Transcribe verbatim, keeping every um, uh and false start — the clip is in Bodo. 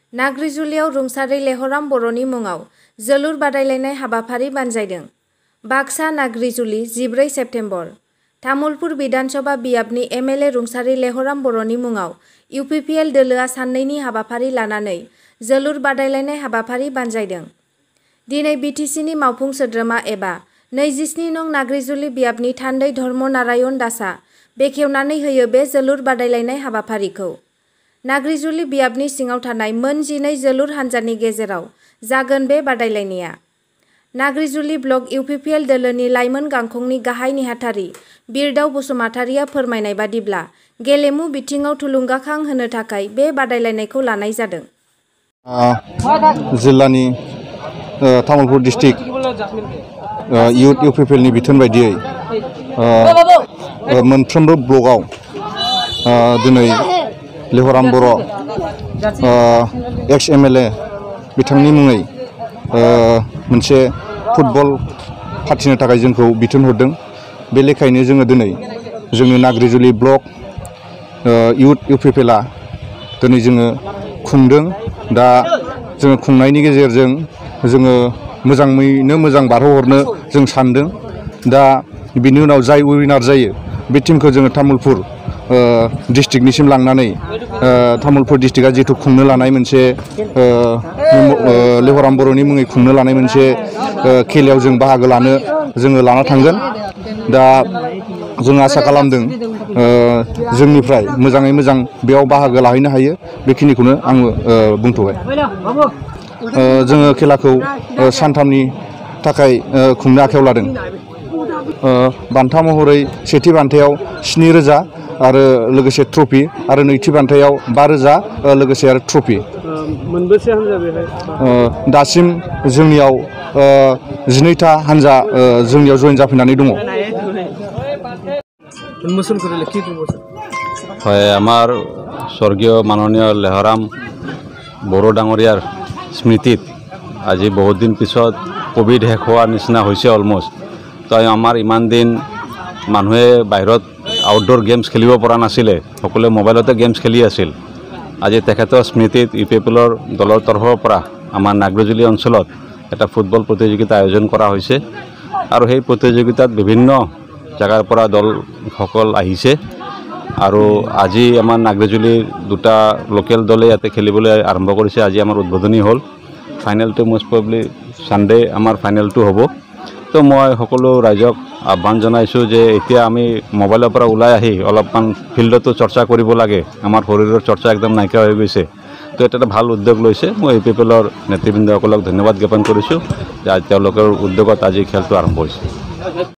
नाग्रिजुलियाव रुंसारि लेहराम बर'नि मुङाव जोलुर बादायलायनाय हाबाफारि बानजायदों। बाक्सा नाग्रिजुलि जिब्रै सेप्तेम्बर। तामुलपुर बिधानसभा बियाबनि एम एल ए रुंसारि लेहराम बर'नि मुङाव इउ पि पि एल दोलोआ साननैनि हाबाफारि लानानै जोलुर बादायलायनाय हाबाफारि बानजायदों। दिनै बि टि सिनि मावफुं सोद्रोमा एबा नैजिस्नि नं नाग्रिजुलि बियाबनि थान्दै धर्म नारायण दासआ बेखेवनानै होयो बे जोलुर बादायलायनाय हाबाफारिखौ। नाग्रिजुलि बियाबनि सिङाव थानाय मोन जिनै जोलुर हानजानि गेजेराव जागोन बे बादायलायनाया। Nagrijuli block U P P L दोलोनि लाइमोन गांखंनि गाहाय नेहाथारि बिरदाव बसुमतारिया फोरमायनाय बादिब्ला गेलेमु बिथिङाव थुलुंगाखां होनो थाखाय बे बादायलायनायखौ लानाय जादों। जिल्लानि Tamulpur district youth U P P L नि बिथोन बायदियै मोनफ्रोमबो ब्लकआव दिनै लेहराम बर' एक्स एम एल ए बिथांनि मुङै मोनसे फुटबल फाथिनो थाखाय जोंखौ बिथोन हरदों। बे लेखायैनो जोङो दिनै जोंनि Nagrijuli block youth U P P L आ दिनै जोङो खुंदों। दा जोङो खुंनायनि गेजेरजों जोङो मोजाङैनो मोजां बारहोहरनो जों सानदों। दा बिनि उनाव जाय उइनार जायो बे टिमखौ जोङो तामुलपुर डिस्ट्रिक्टनिसिम लांनानै तामुलपुर डिस्ट्रिक्टआ जिहेतु खुंनो लानाय मोनसे लेहराम बर'नि मुङै खुंनो लानाय मोनसे खेलायाव जों बाहागो लानो जोङो लाना थांगोन। दा जों आसा खालामदों जोंनिफ्राय मोजाङै मोजां बेयाव बाहागो लाहैनो हायो। बेखिनिखौनो आङो बुंथ'बाय। जोङो खेलाखौ सानथामनि थाखाय खुंनो आखायाव लादों। बान्था महरै सेथि बान्थायाव स्नि रोजा आरो लोगोसे ट्रफि आरो नैथि बान्थायाव बा रोजा लोगोसे आरो ट्रफि। मोनबेसे हान्जा बेहाय? दासिम जोंनियाव जिनैथा हान्जा जोंनियाव जयेन जाफैनानै दङ। হয়, আমাৰ স্বৰ্গীয় মাননীয় লেহৰাম বড়ো ডাঙৰীয়াৰ স্মৃতিত আজি বহুত দিন পিছত কোভিড শেষ হোৱাৰ নিচিনা হৈছে অলমষ্ট। তো আমাৰ ইমান দিন মানুহে বাহিৰত আউটডোৰ গেমছ খেলিব পৰা নাছিলে, সকলোৱে মোবাইলতে গেমছ খেলি আছিল। আজি তেখেতৰ স্মৃতিত ইউ পি পি এলৰ দলৰ তৰফৰ পৰা আমাৰ নাগ্ৰিজুলি অঞ্চলত এটা ফুটবল প্ৰতিযোগিতা আয়োজন কৰা হৈছে আৰু সেই প্ৰতিযোগিতাত বিভিন্ন জাগাৰ পৰা দলসকল আহিছে আৰু আজি আমাৰ নাগ্ৰিজুলিৰ দুটা লোকেল দলে ইয়াতে খেলিবলৈ আৰম্ভ কৰিছে। আজি আমাৰ উদ্বোধনী হ'ল। ফাইনেলটো মষ্ট প্ৰবলি ছানডে আমাৰ ফাইনেলটো হ'ব। তো মই সকলো ৰাইজক আহ্বান জনাইছোঁ যে এতিয়া আমি মোবাইলৰ পৰা ওলাই আহি অলপমান ফিল্ডতো চৰ্চা কৰিব লাগে। আমাৰ শৰীৰৰ চৰ্চা একদম নাইকিয়া হৈ গৈছে। তো এটা এটা ভাল উদ্যোগ লৈছে। মই ইউ পি পি এলৰ নেতৃবৃন্দসকলক ধন্যবাদ জ্ঞাপন কৰিছোঁ যে তেওঁলোকৰ উদ্যোগত আজি খেলটো আৰম্ভ হৈছে।